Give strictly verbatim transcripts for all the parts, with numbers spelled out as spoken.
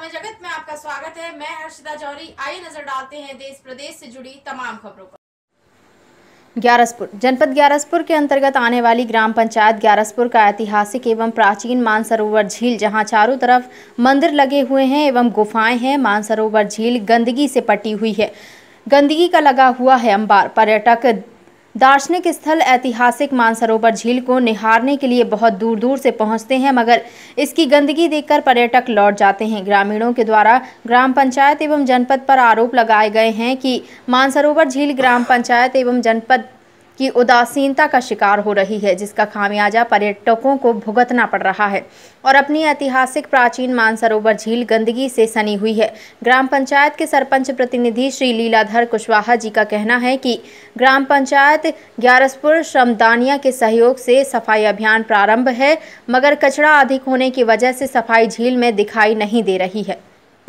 समय जगत में आपका स्वागत है। मैं हर्षिता जौहरी। आइए नजर डालते हैं देश प्रदेश से जुड़ी तमाम खबरों पर। ग्यारसपुर जनपद ग्यारसपुर के अंतर्गत आने वाली ग्राम पंचायत ग्यारसपुर का ऐतिहासिक एवं प्राचीन मानसरोवर झील, जहां चारों तरफ मंदिर लगे हुए हैं एवं गुफाएं हैं। मानसरोवर झील गंदगी से पटी हुई है, गंदगी का लगा हुआ है अंबार। पर्यटक दार्शनिक स्थल ऐतिहासिक मानसरोवर झील को निहारने के लिए बहुत दूर दूर से पहुंचते हैं, मगर इसकी गंदगी देखकर पर्यटक लौट जाते हैं। ग्रामीणों के द्वारा ग्राम पंचायत एवं जनपद पर आरोप लगाए गए हैं कि मानसरोवर झील ग्राम पंचायत एवं जनपद की उदासीनता का शिकार हो रही है, जिसका खामियाजा पर्यटकों को भुगतना पड़ रहा है और अपनी ऐतिहासिक प्राचीन मानसरोवर झील गंदगी से सनी हुई है। ग्राम पंचायत के सरपंच प्रतिनिधि श्री लीलाधर कुशवाहा जी का कहना है कि ग्राम पंचायत ग्यारसपुर श्रमदानिया के सहयोग से सफाई अभियान प्रारंभ है, मगर कचरा अधिक होने की वजह से सफाई झील में दिखाई नहीं दे रही है।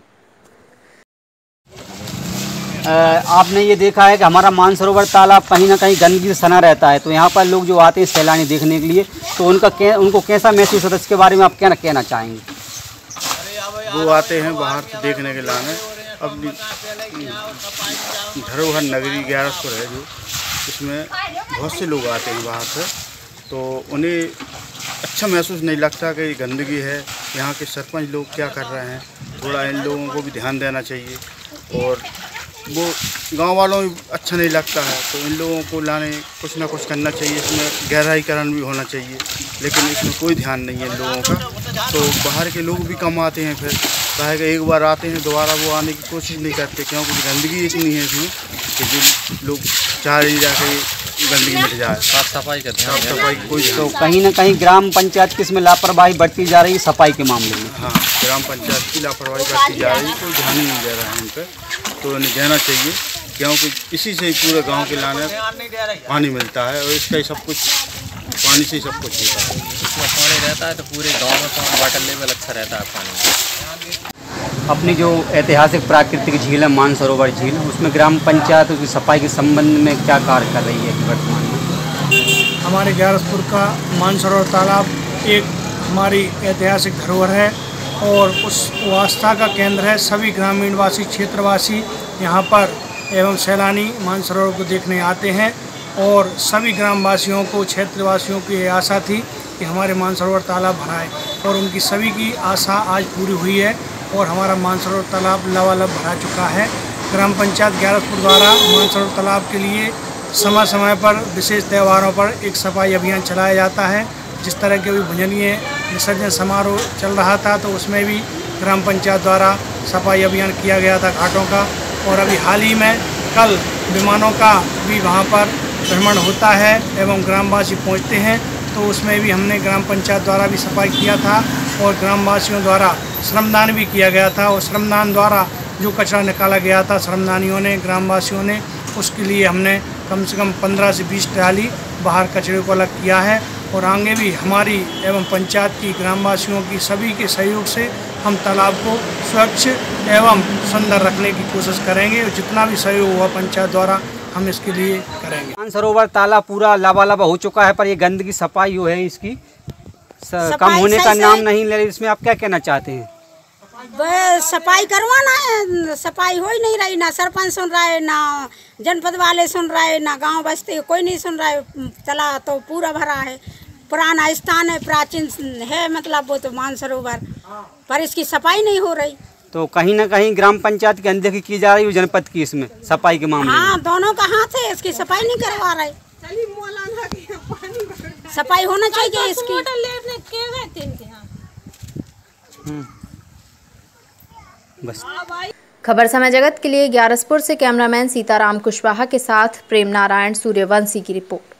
आपने ये देखा है कि हमारा मानसरोवर तालाब कहीं ना कहीं गंदगी से सना रहता है, तो यहाँ पर लोग जो आते हैं सैलानी देखने के लिए, तो उनका उनको कैसा महसूस होता है, इसके बारे में आप क्या कहना चाहेंगे? वो आते हैं बाहर से देखने के लाने अपनी धरोहर नगरी ग्यारसपुर है जो, इसमें बहुत से लोग आते हैं बाहर से, तो उन्हें अच्छा महसूस नहीं लगता कि गंदगी है। यहाँ के सरपंच लोग क्या कर रहे हैं, थोड़ा इन लोगों को भी ध्यान देना चाहिए और वो गांव वालों में अच्छा नहीं लगता है, तो इन लोगों को लाने कुछ ना कुछ करना चाहिए। इसमें गहराईकरण भी होना चाहिए, लेकिन इसमें कोई ध्यान नहीं है इन लोगों का। तो बाहर के लोग भी कम आते हैं, फिर कहे कि एक बार आते हैं दोबारा वो आने की कोशिश नहीं करते, क्योंकि गंदगी इतनी है इसमें कि जो लोग चाह रही जाके गंदगी मिट जाए। साफ सफाई का ध्यान, साफ सफाई कोई तो कहीं ना कहीं ग्राम पंचायत की इसमें लापरवाही बढ़ती जा रही है सफाई के मामले में। हाँ, ग्राम पंचायत की लापरवाही बढ़ती जा रही है, कोई ध्यान ही नहीं दे रहा है उन पर, तो उन्हें देना चाहिए, क्योंकि इसी से ही पूरे गांव के लाने पानी मिलता है और इसका ही सब कुछ पानी से ही सब कुछ होता है। इसमें पानी रहता है तो पूरे गांव में वाटर लेवल अच्छा रहता है पानी। अपनी जो ऐतिहासिक प्राकृतिक झील है मानसरोवर झील, उसमें ग्राम पंचायत उसकी सफाई के संबंध में क्या कार्य कर रही है वर्तमान में? हमारे ग्यारसपुर का मानसरोवर तालाब एक हमारी ऐतिहासिक धरोहर है और उस आस्था का केंद्र है। सभी ग्रामीणवासी क्षेत्रवासी यहाँ पर एवं सैलानी मानसरोवर को देखने आते हैं और सभी ग्रामवासियों को क्षेत्रवासियों की आशा थी कि हमारे मानसरोवर तालाब भराए और उनकी सभी की आशा आज पूरी हुई है और हमारा मानसरोवर तालाब लबालब भरा चुका है। ग्राम पंचायत ग्यारसपुर द्वारा मानसरोवर तालाब के लिए समय समय पर विशेष त्योहारों पर एक सफाई अभियान चलाया जाता है। जिस तरह के भी भजनीय विसर्जन समारोह चल रहा था, तो उसमें भी ग्राम पंचायत द्वारा सफाई अभियान किया गया था घाटों का। और अभी हाल ही में कल विमानों का भी वहाँ पर भ्रमण होता है एवं ग्रामवासी पहुँचते हैं, तो उसमें भी हमने ग्राम पंचायत द्वारा भी सफाई किया था और ग्रामवासियों द्वारा श्रमदान भी किया गया था। और श्रमदान द्वारा जो कचरा निकाला गया था श्रमदानियों ने, ग्रामवासियों ने, उसके लिए हमने कम से कम पंद्रह से बीस ट्राली बाहर कचरे को अलग किया है। और आगे भी हमारी एवं पंचायत की ग्रामवासियों की सभी के सहयोग से हम तालाब को स्वच्छ एवं सुंदर रखने की कोशिश करेंगे। जितना भी सहयोग हुआ पंचायत द्वारा हम इसके लिए करेंगे। मानसरोवर तालाब पूरा लबालब हो चुका है, पर ये गंदगी सफाई जो है इसकी कम होने का नाम नहीं ले रही। इसमें आप क्या कहना चाहते हैं? सफाई करवाना है, सफाई हो ही नहीं रही, ना सरपंच सुन रहा है, ना जनपद वाले सुन रहा है, ना गांव बस्ती कोई नहीं सुन रहा है। तला तो पूरा भरा है, पुराना स्थान है, प्राचीन है, मतलब वो तो मानसरोवर, पर इसकी सफाई नहीं हो रही। तो कहीं ना कहीं ग्राम पंचायत की अनदेखी की जा रही है जनपद की इसमें सफाई के मामले में। हाँ, दोनों का हाथ है, इसकी सफाई नहीं करवा रहे। सफाई होना चाहिए इसकी। बस। खबर समय जगत के लिए ग्यारसपुर से कैमरामैन सीताराम कुशवाहा के साथ प्रेम नारायण सूर्यवंशी की रिपोर्ट।